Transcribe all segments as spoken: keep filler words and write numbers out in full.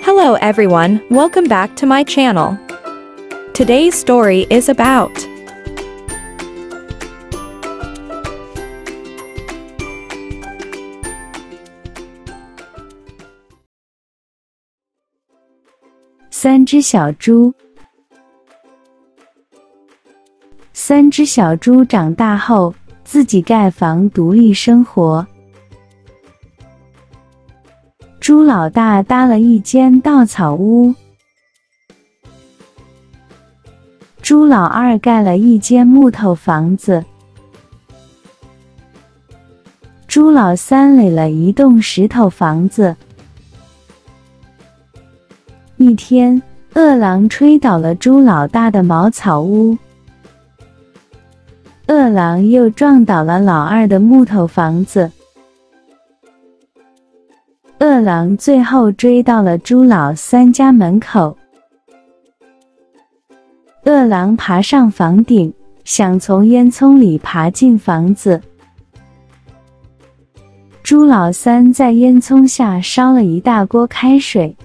Hello everyone, welcome back to my channel. Today's story is about 三只小猪。三只小猪长大后，自己盖房独立生活。猪老大搭了一间稻草屋，猪老二盖了一间木头房子，猪老三垒了一栋石头房子。一天，饿狼吹倒了猪老大的茅草屋，饿狼又撞倒了老二的木头房子。饿狼最后追到了猪老三家门口。饿狼爬上房顶，想从烟囱里爬进房子。猪老三在烟囱下烧了一大锅开水，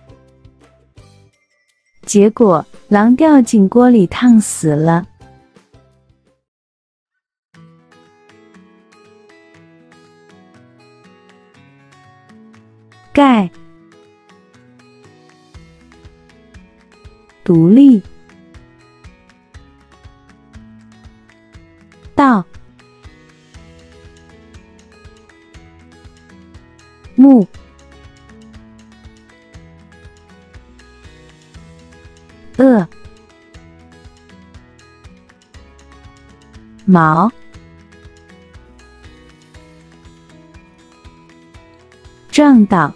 结果狼掉进锅里烫死了。盖，独立，稻，木，饿，毛，撞倒，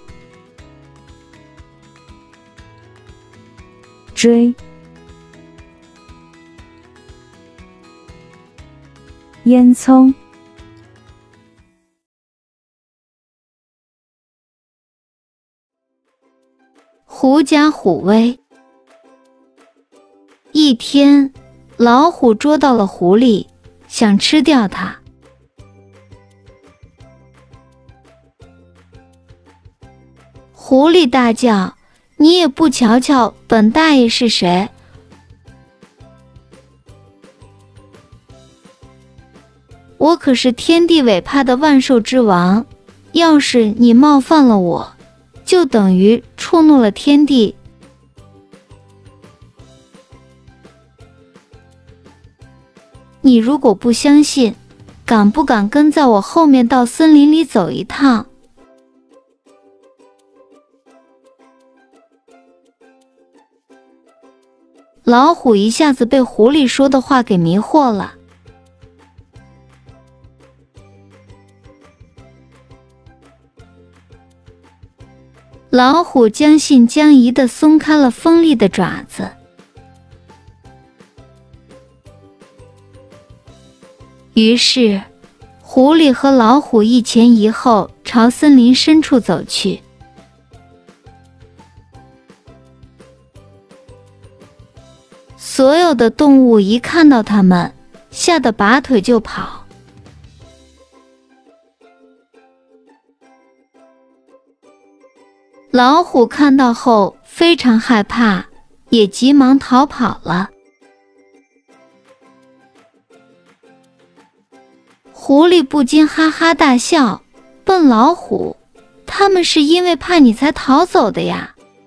追，烟囱， 狐假虎威。一天，老虎捉到了狐狸，想吃掉它。狐狸大叫：“你也不瞧瞧本大爷是谁？我可是天地委派的万兽之王，要是你冒犯了我，就等于触怒了天地。你如果不相信，敢不敢跟在我后面到森林里走一趟？”老虎一下子被狐狸说的话给迷惑了。老虎将信将疑地松开了锋利的爪子。于是，狐狸和老虎一前一后朝森林深处走去。所有的动物一看到它们，吓得拔腿就跑。老虎看到后非常害怕，也急忙逃跑了。狐狸不禁哈哈大笑：“笨老虎，他们是因为怕你才逃走的呀。”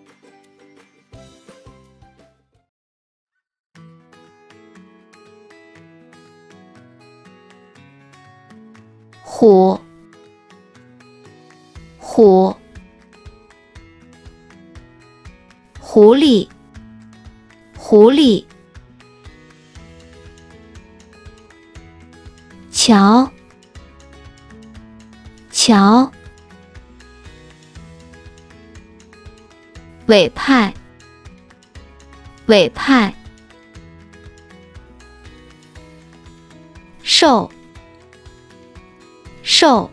虎，虎，狐狸，狐狸，瞧，瞧，委派，委派，兽，兽，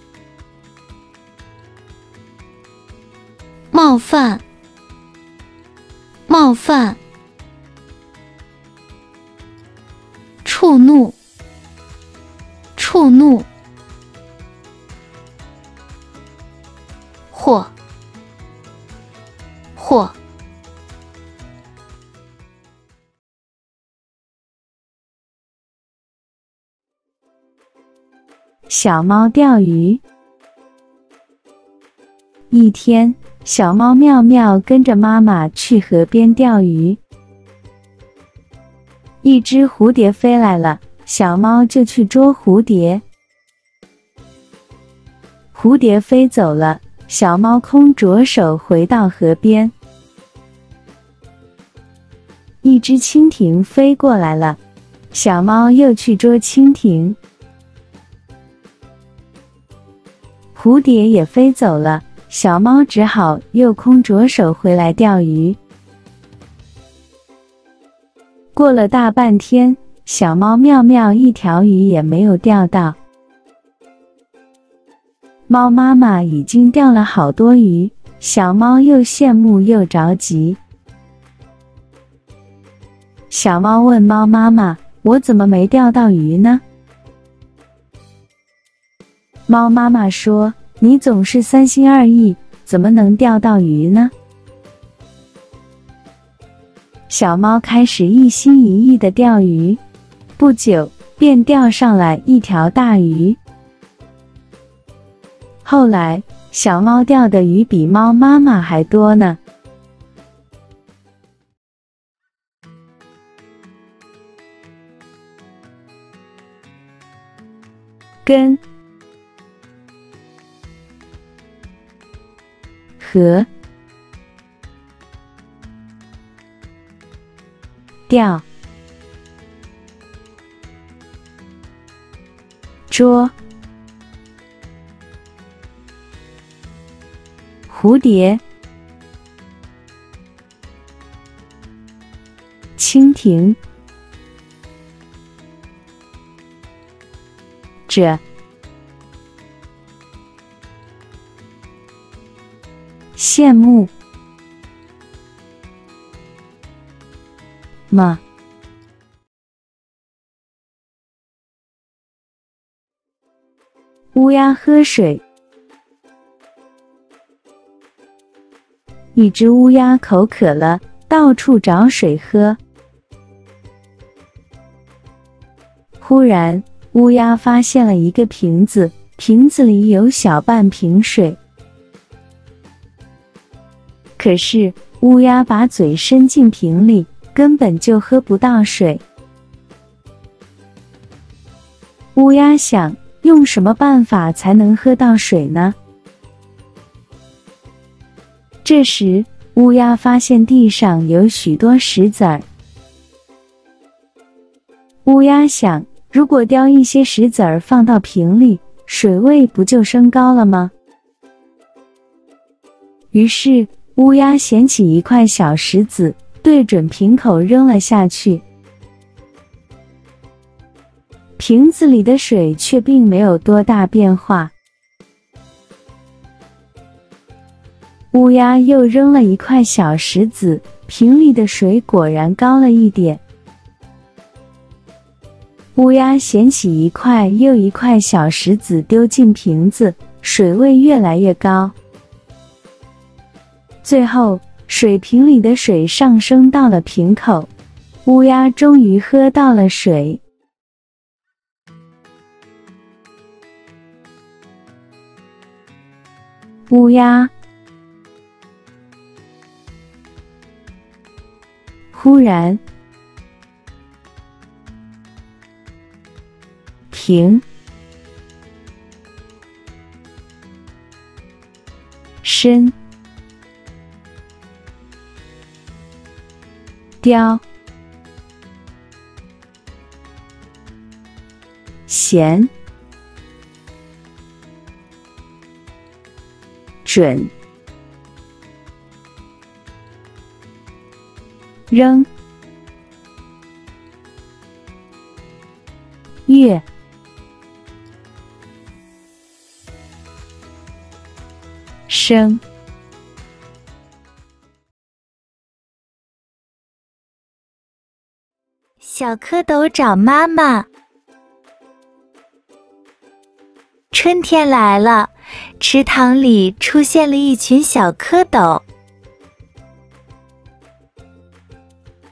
冒犯，冒犯，触怒，触怒，祸， 惑。 小猫钓鱼。一天，小猫妙妙跟着妈妈去河边钓鱼。一只蝴蝶飞来了，小猫就去捉蝴蝶。蝴蝶飞走了，小猫空着手回到河边。一只蜻蜓飞过来了，小猫又去捉蜻蜓。蝴蝶也飞走了，小猫只好又空着手回来钓鱼。过了大半天，小猫妙妙一条鱼也没有钓到。猫妈妈已经钓了好多鱼，小猫又羡慕又着急。小猫问猫妈妈：“我怎么没钓到鱼呢？”猫妈妈说：“你总是三心二意，怎么能钓到鱼呢？”小猫开始一心一意地钓鱼，不久便钓上来一条大鱼。后来，小猫钓的鱼比猫妈妈还多呢。根河钓捉蝴蝶蜻蜓这羡慕吗？乌鸦喝水。一只乌鸦口渴了，到处找水喝。忽然，乌鸦发现了一个瓶子，瓶子里有小半瓶水。可是，乌鸦把嘴伸进瓶里，根本就喝不到水。乌鸦想，用什么办法才能喝到水呢？这时，乌鸦发现地上有许多石子儿。乌鸦想，如果叼一些石子儿放到瓶里，水位不就升高了吗？于是，乌鸦捡起一块小石子，对准瓶口扔了下去。瓶子里的水却并没有多大变化。乌鸦又扔了一块小石子，瓶里的水果然高了一点。乌鸦捡起一块又一块小石子丢进瓶子，水位越来越高。最后，水瓶里的水上升到了瓶口，乌鸦终于喝到了水。乌鸦。忽然，瓶身雕弦准扔月生小蝌蚪找妈妈。春天来了，池塘里出现了一群小蝌蚪。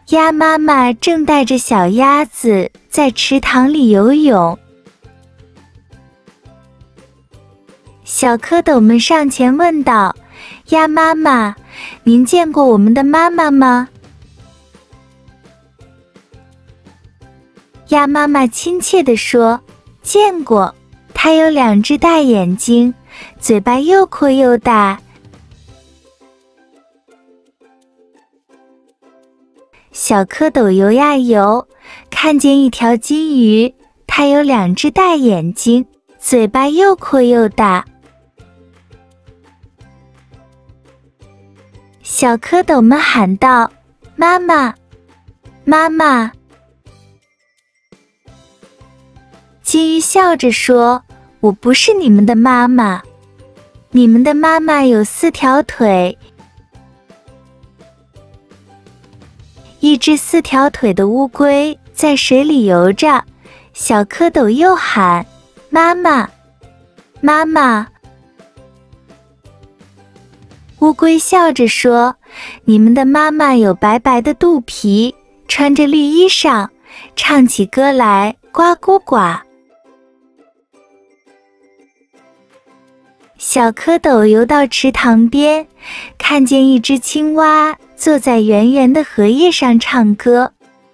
鸭妈妈正带着小鸭子在池塘里游泳。小蝌蚪们上前问道：鸭妈妈，您见过我们的妈妈吗？鸭妈妈亲切地说：见过，她有两只大眼睛，嘴巴又阔又大。小蝌蚪游呀游，看见一条金鱼，它有两只大眼睛，嘴巴又阔又大。小蝌蚪们喊道：妈妈，妈妈！金鱼笑着说：我不是你们的妈妈，你们的妈妈有四条腿。一只四条腿的乌龟在水里游着，小蝌蚪又喊：妈妈，妈妈！乌龟笑着说：你们的妈妈有白白的肚皮，穿着绿衣裳，唱起歌来呱呱呱。小蝌蚪游到池塘边，看见一只青蛙坐在圆圆的荷叶上唱歌。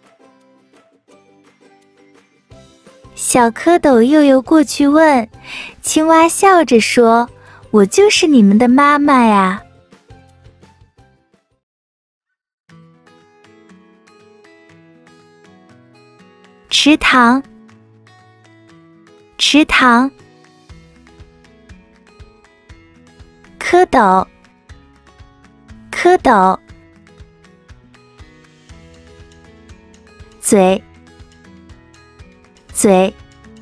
小蝌蚪又游过去问，青蛙笑着说：我就是你们的妈妈呀。池塘，池塘，蝌蚪，蝌蚪，嘴，嘴，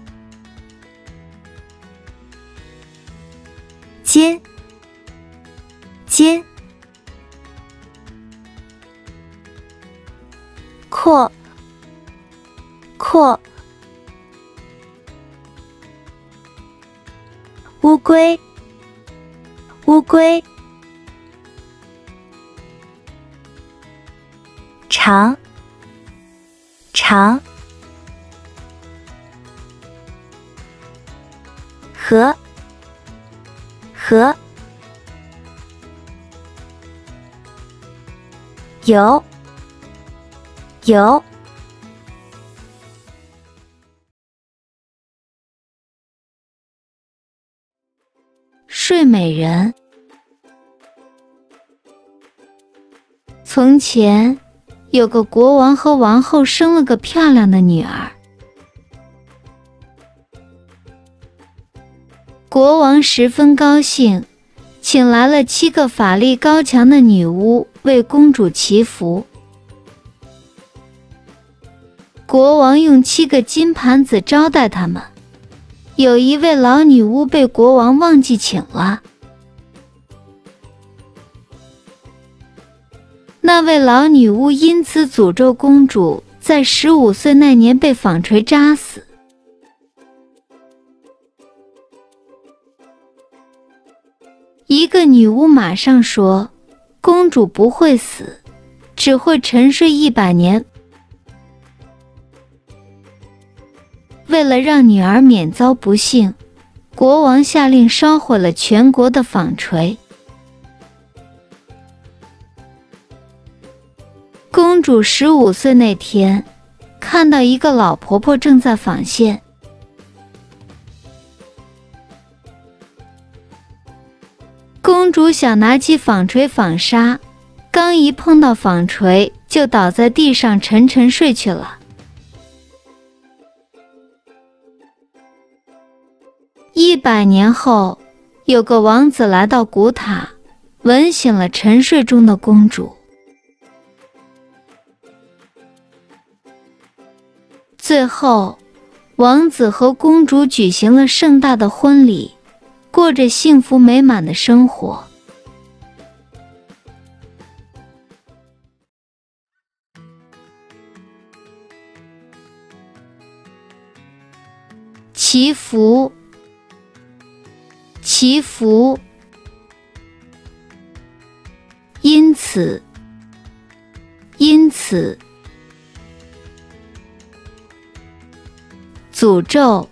肩，肩，阔，阔，乌龟，乌龟，长，长，河，河，游，游。 睡美人。从前有个国王和王后生了个漂亮的女儿。国王十分高兴，请来了七个法力高强的女巫为公主祈福。国王用七个金盘子招待他们。有一位老女巫被国王忘记请了，那位老女巫因此诅咒公主在十五岁那年被纺锤扎死。一个女巫马上说，公主不会死，只会沉睡一百年。为了让女儿免遭不幸，国王下令烧毁了全国的纺锤。公主十五岁那天，看到一个老婆婆正在纺线。公主想拿起纺锤纺纱，刚一碰到纺锤，就倒在地上沉沉睡去了。一百年后，有个王子来到古塔，吻醒了沉睡中的公主。最后，王子和公主举行了盛大的婚礼，过着幸福美满的生活。祈福，祈福。因此，因此。 诅咒，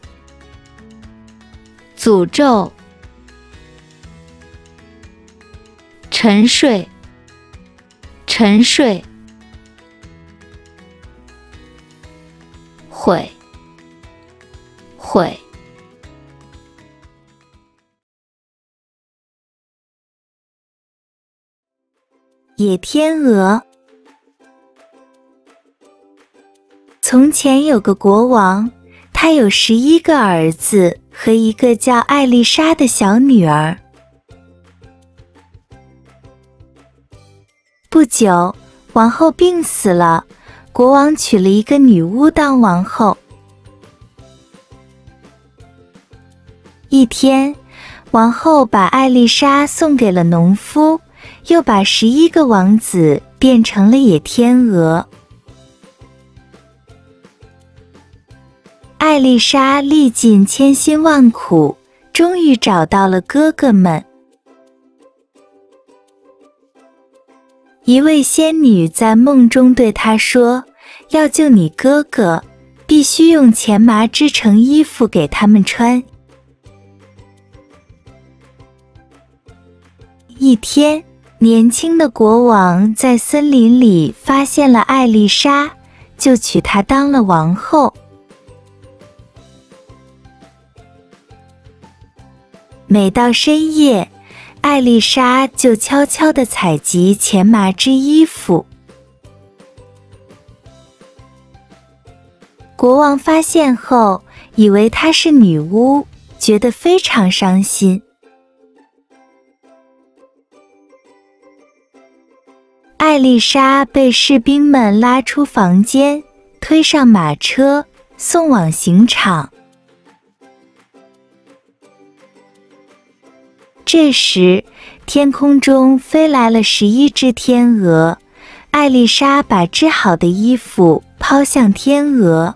诅咒。沉睡，沉睡。悔，悔。 野天鹅。从前有个国王，他有十一个儿子和一个叫艾丽莎的小女儿。不久，王后病死了，国王娶了一个女巫当王后。一天，王后把艾丽莎送给了农夫，又把十一个王子变成了野天鹅。艾丽莎历尽千辛万苦，终于找到了哥哥们。一位仙女在梦中对她说，要救你哥哥，必须用钱麻织成衣服给他们穿。一天，年轻的国王在森林里发现了艾丽莎，就娶她当了王后。每到深夜，艾丽莎就悄悄地采集钱麻织衣服。国王发现后，以为她是女巫，觉得非常伤心。艾丽莎被士兵们拉出房间，推上马车，送往刑场。这时，天空中飞来了十一只天鹅，艾丽莎把织好的衣服抛向天鹅。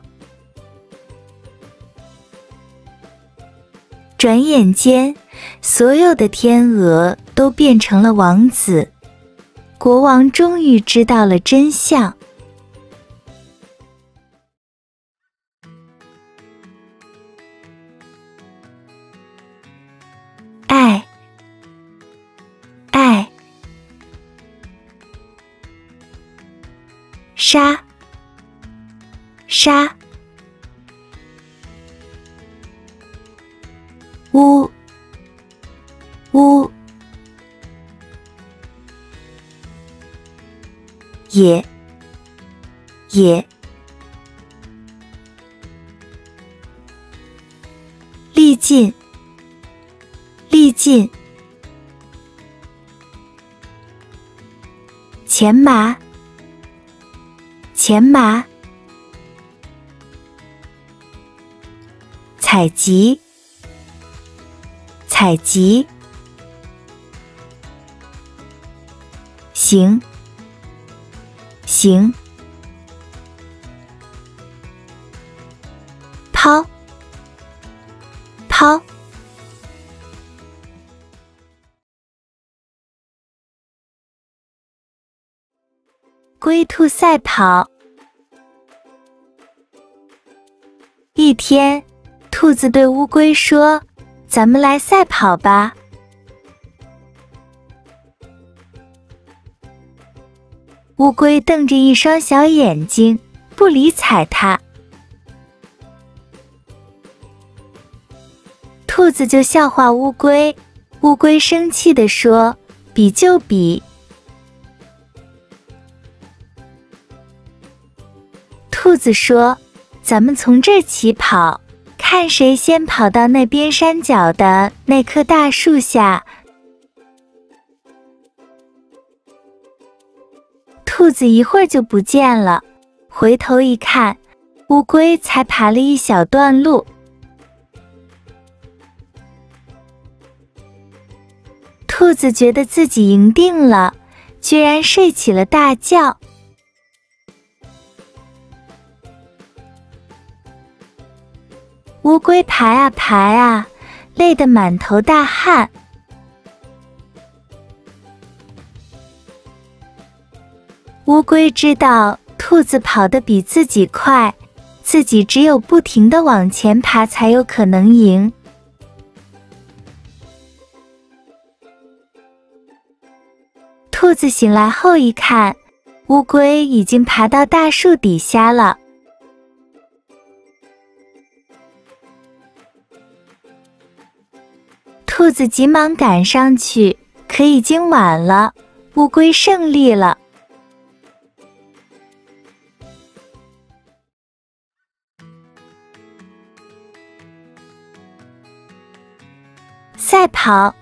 转眼间，所有的天鹅都变成了王子。国王终于知道了真相。爱，爱，沙，沙，乌，乌，野，野，历尽，历尽，钱麻，钱麻，采集，采集，行，行，抛，抛，龟兔赛跑。一天，兔子对乌龟说：“咱们来赛跑吧。”乌龟瞪着一双小眼睛，不理睬它。兔子就笑话乌龟，乌龟生气地说：“比就比。”兔子说：“咱们从这儿起跑，看谁先跑到那边山脚的那棵大树下。”兔子一会儿就不见了，回头一看，乌龟才爬了一小段路。兔子觉得自己赢定了，居然睡起了大觉。乌龟爬啊爬啊，累得满头大汗。乌龟知道兔子跑得比自己快， 自己只有不停地往前爬才有可能赢。兔子醒来后一看，乌龟已经爬到大树底下了。兔子急忙赶上去，可已经晚了，乌龟胜利了。赛跑，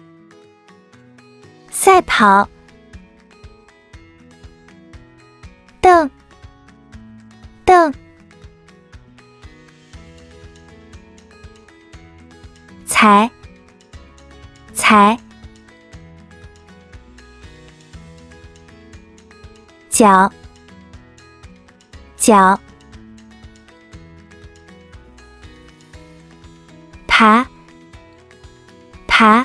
赛跑，蹬，蹬，踩，踩，脚，脚，爬，爬，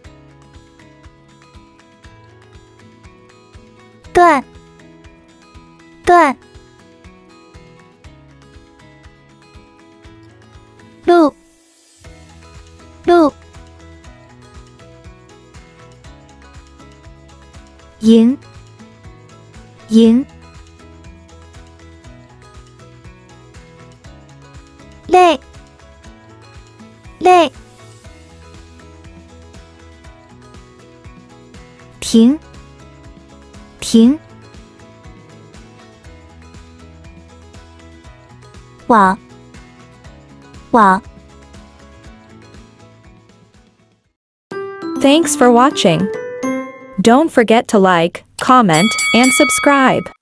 断，断，路，路，赢，赢，累，累，停，停，网，网。 Thanks for watching. Don't forget to like, comment, and subscribe.